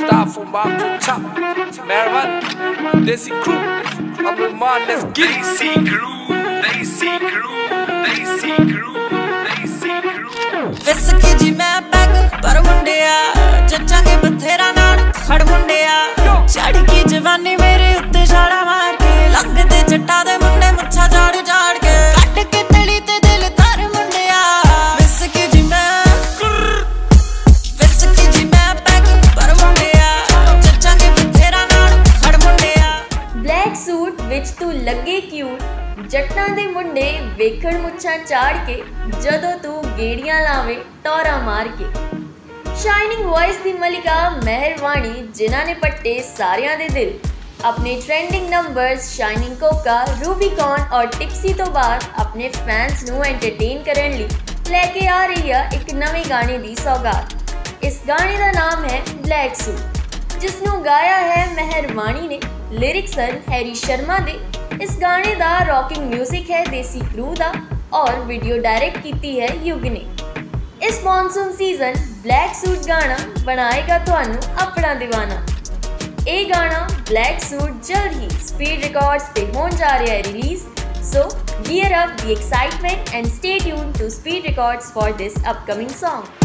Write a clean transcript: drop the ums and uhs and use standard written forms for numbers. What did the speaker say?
Start from bottom to top. Marijuana, Desi crew. I'm with mine, let's get it. Desi crew, Desi crew, Desi crew, Desi crew. Whisky जी मैं peg पर मुंडिया जच्चांगे बथेरा नाल खड़ मुंडिया चढ़ की जवानी मेरे उत्ते छाड़ा मार के लगदे जट्टा दे मुंडे मुच्छा झाड़ झाड़ के कट के तली ते दिल तार मुंडिया विस्की जी मैं पैग पर मुंडिया जच्चांगे बथेरा नाल खड़ मुंडिया ब्लैक सूट विच तू लगे क्यूट जट्टां दे मुंडे वेखण मुच्छां झाड़ के जदों तू गेड़ियां लावे टोरा मार के। शाइनिंग वॉइस दी मलिका मेहरवानी जिन्हां ने पट्टे सारियां दे दिल अपने trending numbers shining Coka Rubicon और टिप्सी तो बाद अपने फैंस नू एंटरटेन करन लई लेके आ रही है एक नवे गाने दी सौगात। इस गाने का नाम है ब्लैक सूट जिसनू गाया है मेहरवानी ने, लिरिक्स हैं हैरी शर्मा दे। इस गाने दा रॉकिंग म्यूजिक है देसी क्रू दा और वीडियो डायरेक्ट कीती है युग ने। इस मॉनसून सीजन ब्लैक सूट गाना बनाएगा तुहानू अपना दीवाना। ये गाना ब्लैक सूट जल्द ही स्पीड रिकॉर्ड्स पे होने जा रहा है release. So gear up the excitement and stay tuned to Speed Records for this upcoming song.